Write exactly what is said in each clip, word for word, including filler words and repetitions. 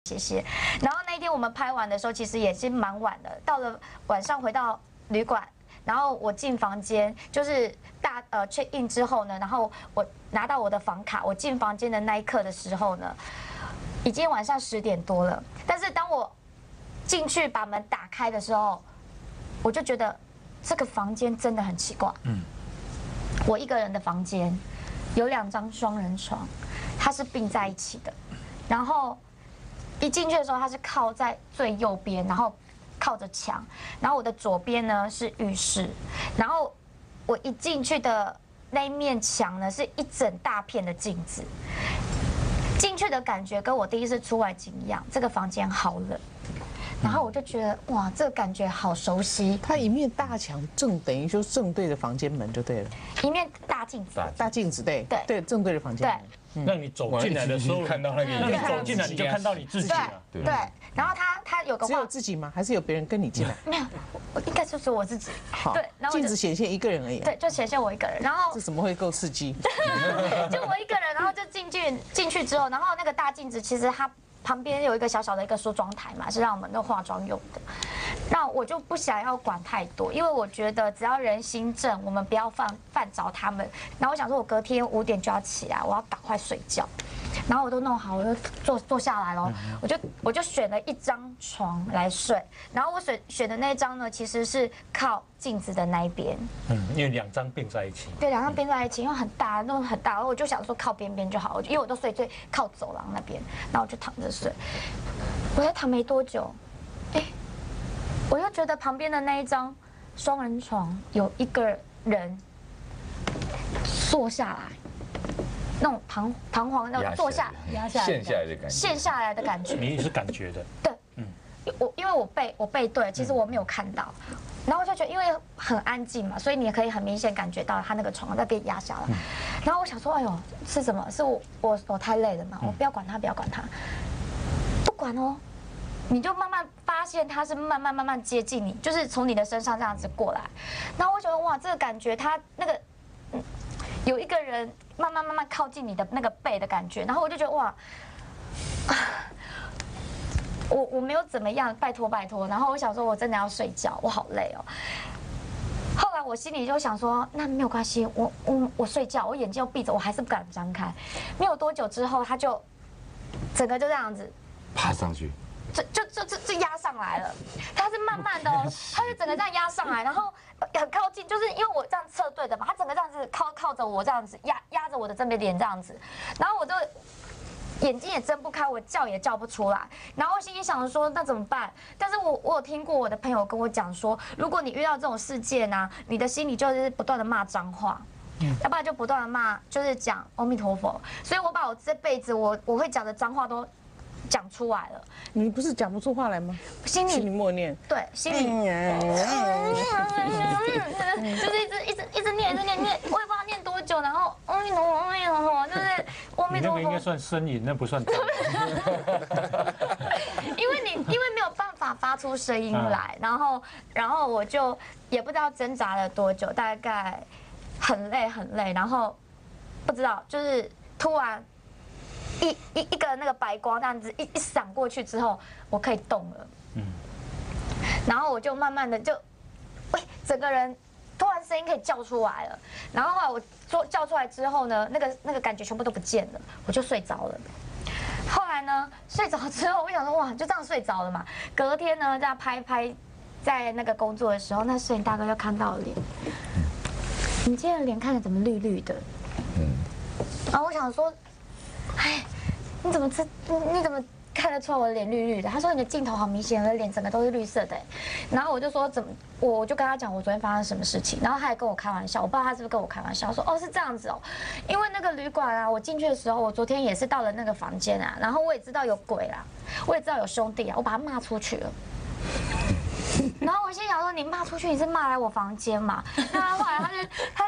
谢谢。然后那一天我们拍完的时候，其实也是蛮晚的，到了晚上回到旅馆，然后我进房间，就是大呃 check in 之后呢，然后我拿到我的房卡，我进房间的那一刻的时候呢，已经晚上十点多了。但是当我进去把门打开的时候，我就觉得这个房间真的很奇怪。嗯，我一个人的房间有两张双人床，它是并在一起的，然后。一进去的时候，它是靠在最右边，然后靠着墙，然后我的左边呢是浴室，然后我一进去的那一面墙呢是一整大片的镜子，进去的感觉跟我第一次出外景一样，这个房间好冷，然后我就觉得哇，这个感觉好熟悉。 它一面大墙正等于就是正对着房间门就对了， 一面大镜子， 大镜子对对对，正对着房间门。 那你走进来的时候看到那个， 那你走进来你就看到你自己了。 对对，然后他他有个只有自己吗？还是有别人跟你进来？ 没有，我应该就是我自己。 好， 对，然后镜子显现一个人而已。 对，就显现我一个人，然后这怎么会够刺激？ 就我一个人，然后就进去进去之后，然后那个大镜子其实它旁边有一个小小的一个梳妆台嘛，是让我们那化妆用的。那我就不想要管太多，因为我觉得只要人心正，我们不要犯犯着他们。然后我想说，我隔天五点就要起来，我要赶快睡觉。然后我都弄好，我就坐坐下来了，我就我就选了一张床来睡。然后我选选的那张呢，其实是靠镜子的那一边。 嗯，因为两张并在一起。 对，两张并在一起，因为很大，那种很大，我就想说靠边边就好，因为我都睡最靠走廊那边，然后我就躺着睡。我才躺没多久，哎，我又觉得旁边的那一张双人床有一个人坐下来。那种弹弹簧那种坐下压下来，陷下来的感觉， 陷下来的感觉， 你是感觉的， 对，嗯，我因为我背我背对，其实我没有看到，然后我就觉得因为很安静嘛，所以你也可以很明显感觉到他那个床在被压下来，然后我想说，哎呦，是什么？是我我我太累了嘛，我不要管他，不要管他，不管哦，你就慢慢发现他是慢慢慢慢接近你，就是从你的身上这样子过来，然后我觉得哇，这个感觉他那个。嗯有一个人慢慢慢慢靠近你的那个背的感觉，然后我就觉得哇，我我没有怎么样，拜托拜托。然后我想说，我真的要睡觉，我好累哦。后来我心里就想说，那没有关系，我我我睡觉，我眼睛又闭着，我还是不敢张开。没有多久之后，他就整个就这样子爬上去。 就就就就就压上来了，它是慢慢的哦，它是整个这样压上来，然后很靠近，就是因为我这样侧对的嘛，它整个这样子靠靠着我这样子压压着我的这边脸这样子，然后我就眼睛也睁不开，我叫也叫不出来，然后我心里想说那怎么办？但是我我有听过我的朋友跟我讲说，如果你遇到这种事件呢，你的心里就是不断的骂脏话。嗯、要不然就不断的骂，就是讲阿弥陀佛。所以我把我这辈子我我会讲的脏话都讲出来了。 你不是讲不出话来吗？ 心里心里默念。 对，心里，就是一直一直一直念，一直念念，我也不知道念多久，然后阿弥陀佛，阿弥陀佛，就是阿弥陀佛。 你那个应该算呻吟，那不算。 因为你因为没有办法发出声音来，然后然后我就也不知道挣扎了多久，大概。很累很累，然后不知道，就是突然一一一个那个白光这样子一一闪过去之后，我可以动了，嗯，然后我就慢慢的就，喂，整个人突然声音可以叫出来了，然后后来我说叫出来之后呢，那个那个感觉全部都不见了，我就睡着了。后来呢，睡着之后，我想说哇，就这样睡着了嘛。隔天呢，这样拍拍，在那个工作的时候，那摄影大哥就看到脸。你今天的脸看着怎么绿绿的？嗯，然后我想说，哎，你怎么知？你怎么看得出来我的脸绿绿的？他说你的镜头好明显，我的脸整个都是绿色的。然后我就说怎么？我就跟他讲我昨天发生什么事情，然后他还跟我开玩笑，我不知道他是不是跟我开玩笑，说哦是这样子哦，因为那个旅馆啊，我进去的时候，我昨天也是到了那个房间啊，然后我也知道有鬼啦，我也知道有兄弟啊，我把他骂出去了。然后我心想说，你骂出去，你是骂来我房间嘛？那后来他就他他他他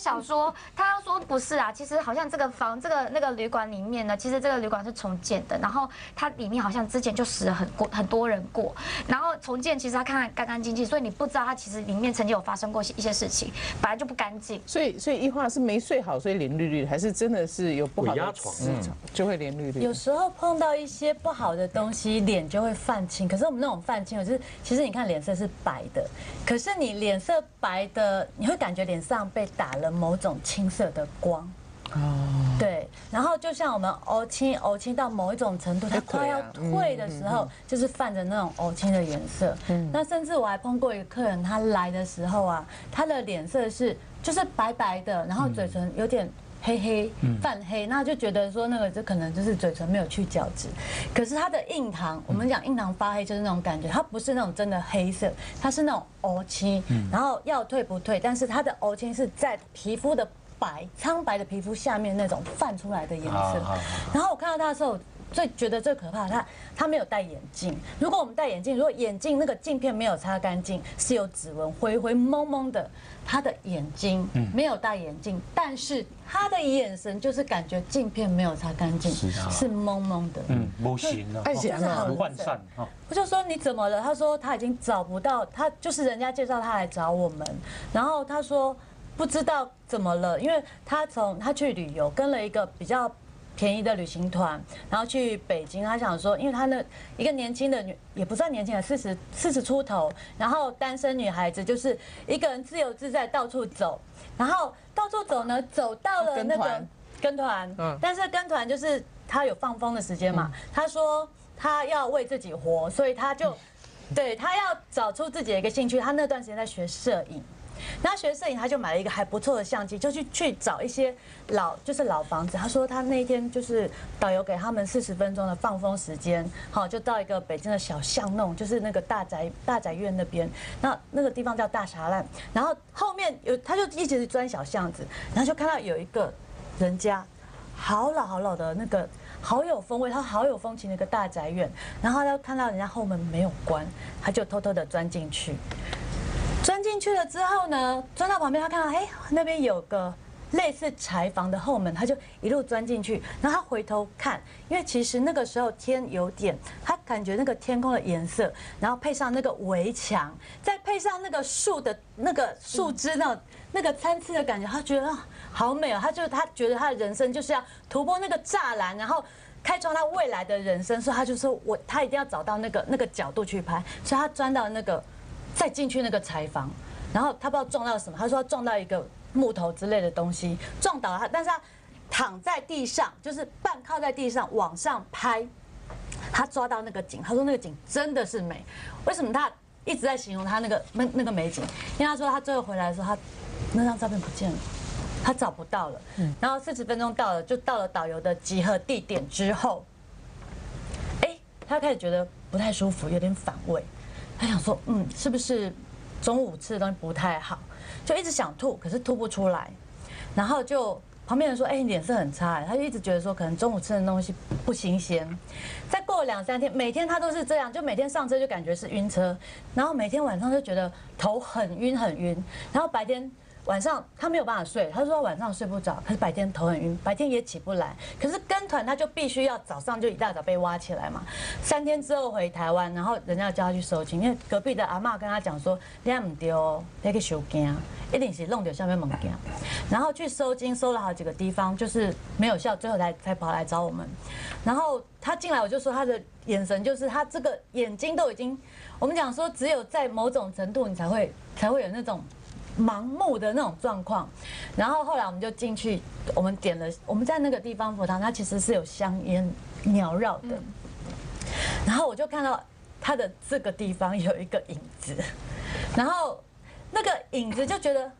小说，他要说不是啊，其实好像这个房这个那个旅馆里面呢，其实这个旅馆是重建的，然后它里面好像之前就死了很过很多人过，然后重建其实他看干干净净，所以你不知道它其实里面曾经有发生过一些事情，本来就不干净。 所以所以一花是没睡好，所以脸绿绿，还是真的是有不好的鬼压床磁场就会脸绿绿？ 有时候碰到一些不好的东西，脸就会泛青。可是我们那种泛青，就是其实你看脸色是白的，可是你脸色白的，你会感觉脸上被打了某种青色的光。哦，对，然后就像我们欧青，欧青到某一种程度，它快要退的时候，就是泛着那种欧青的颜色。那甚至我还碰过一个客人，他来的时候啊，他的脸色是就是白白的，然后嘴唇有点黑黑泛黑，那就觉得说那个就可能就是嘴唇没有去角质，可是它的印堂，我们讲印堂发黑就是那种感觉，它不是那种真的黑色，它是那种欧青，然后要退不退，但是它的欧青是在皮肤的白苍白的皮肤下面那种泛出来的颜色。然后我看到他的时候，最觉得最可怕，他他没有戴眼镜。如果我们戴眼镜，如果眼镜那个镜片没有擦干净，是有指纹，灰灰蒙蒙的。他的眼睛没有戴眼镜，但是他的眼神就是感觉镜片没有擦干净，是蒙蒙的。 嗯，不行啊， 太显了， 不涣散啊。 我就说你怎么了？他说他已经找不到，他就是人家介绍他来找我们，然后他说不知道怎么了，因为他从他去旅游，跟了一个比较便宜的旅行团，然后去北京。他想说，因为他那一个年轻的女，也不算年轻的，四十四十出头，然后单身女孩子，就是一个人自由自在到处走，然后到处走呢，走到了那个跟团，嗯，但是跟团就是他有放风的时间嘛。他说他要为自己活，所以他就对他要找出自己的一个兴趣。他那段时间在学摄影。那学摄影，他就买了一个还不错的相机，就去去找一些老就是老房子。他说他那一天就是导游给他们四十分钟的放风时间，好，就到一个北京的小巷弄，就是那个大宅大宅院那边，那那个地方叫大栅栏，然后后面有他就一直钻小巷子，然后就看到有一个人家，好老好老的那个。好有风味，他好有风情的一个大宅院，然后他看到人家后门没有关，他就偷偷的钻进去。钻进去了之后呢，钻到旁边，他看到哎那边有个类似柴房的后门，他就一路钻进去。然后他回头看，因为其实那个时候天有点，他感觉那个天空的颜色，然后配上那个围墙，再配上那个树的那个树枝那种那个参差的感觉，他觉得啊好美哦。他就他觉得他的人生就是要突破那个栅栏，然后开创他未来的人生，所以他就说我他一定要找到那个那个角度去拍，所以他钻到那个。再进去那个柴房，然后他不知道撞到什么，他说他撞到一个木头之类的东西，撞倒了他，但是他躺在地上，就是半靠在地上往上拍，他抓到那个景，他说那个景真的是美。为什么他一直在形容他那个那那个美景？因为他说他最后回来的时候，他那张照片不见了，他找不到了。然后四十分钟到了，就到了导游的集合地点之后，哎，他开始觉得不太舒服，有点反胃。他想说，嗯，是不是中午吃的东西不太好，就一直想吐，可是吐不出来。然后就旁边人说，哎，你脸色很差，他就一直觉得说，可能中午吃的东西不新鲜。再过了两三天，每天他都是这样，就每天上车就感觉是晕车，然后每天晚上就觉得头很晕很晕，然后白天。晚上他没有办法睡，他说晚上睡不着，可是白天头很晕，白天也起不来。可是跟团他就必须要早上就一大早被挖起来嘛。三天之后回台湾，然后人家叫他去收金，因为隔壁的阿嬷跟他讲说，你唔对哦，你去收金，一定是弄掉下面物件。然后去收金，收了好几个地方，就是没有效，最后才才跑来找我们。然后他进来，我就说他的眼神就是他这个眼睛都已经，我们讲说只有在某种程度你才会才会有那种。盲目的那种状况，然后后来我们就进去，我们点了，我们在那个地方佛堂，它其实是有香烟缭绕的，然后我就看到它的这个地方有一个影子，然后那个影子就觉得，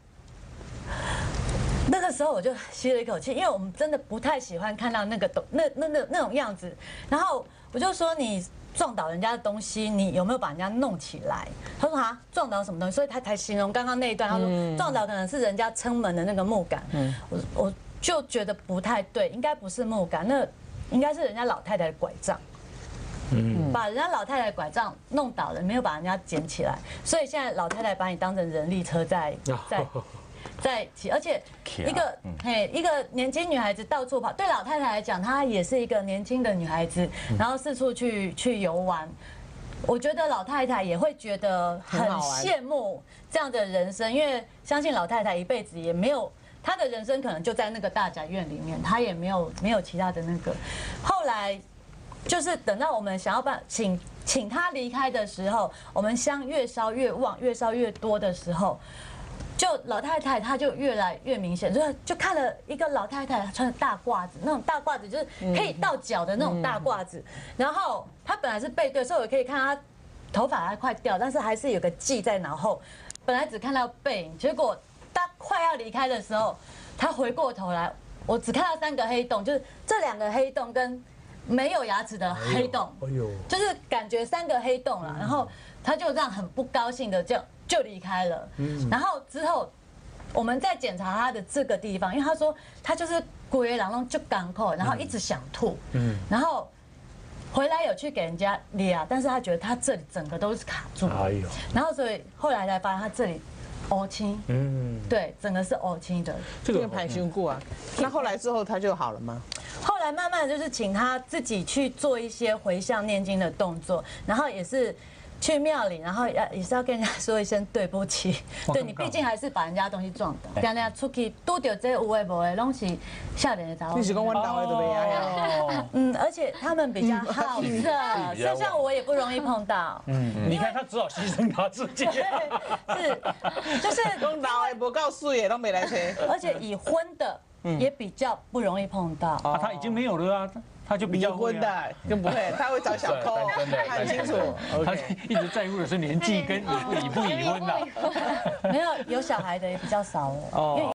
那个时候我就吸了一口气，因为我们真的不太喜欢看到那个东那那那那种样子，然后我就说你。撞倒人家的东西，你有没有把人家弄起来？他说啊，撞倒什么东西？所以他才形容刚刚那一段。他说撞倒可能是人家撑门的那个木杆。我我就觉得不太对，应该不是木杆，那应该是人家老太太的拐杖。嗯，把人家老太太的拐杖弄倒了，没有把人家捡起来，所以现在老太太把你当成人力车在在在一起，而且一个嘿一个年轻女孩子到处跑，对老太太来讲，她也是一个年轻的女孩子，然后四处去去游玩。我觉得老太太也会觉得很羡慕这样的人生，因为相信老太太一辈子也没有她的人生可能就在那个大宅院里面，她也没有没有其他的那个。后来就是等到我们想要办请请她离开的时候，我们香越烧越旺，越烧越多的时候。就老太太，她就越来越明显，就是就看了一个老太太穿着大褂子，那种大褂子就是可以到脚的那种大褂子，然后她本来是背对，所以我可以看她头发还快掉，但是还是有个髻在脑后，本来只看到背影，结果她快要离开的时候，她回过头来，我只看到三个黑洞，就是这两个黑洞跟没有牙齿的黑洞，哎呦，就是感觉三个黑洞了，然后她就这样很不高兴的这样。就离开了，然后之后我们再检查他的这个地方，因为他说他就是鬼然后就港口，然后一直想吐，嗯，然后回来有去给人家量，但是他觉得他这里整个都是卡住，哎呦，然后所以后来才发现他这里凹青，嗯，对，整个是凹青的， 这个排胸过啊。那后来之后他就好了吗？ 后来慢慢就是请他自己去做一些回向念经的动作，然后也是。去庙里，然后要也是要跟人家说一声对不起，对你毕竟还是把人家东西撞倒，常常出去拄到这有诶无诶，拢是少年的查某。 你是讲我老的都没呀？ 嗯，而且他们比较好色，就像我也不容易碰到。 嗯，你看他只好牺牲他自己。 是，就是讲老的不够水的都没来车， 而且已婚的也比较不容易碰到。 啊，他已经没有了啊。他就比较婚的，更不会，他会找小偷，他很清楚。 他一直在乎的是年纪跟已不已不已婚的。 没有有小孩的也比较少哦。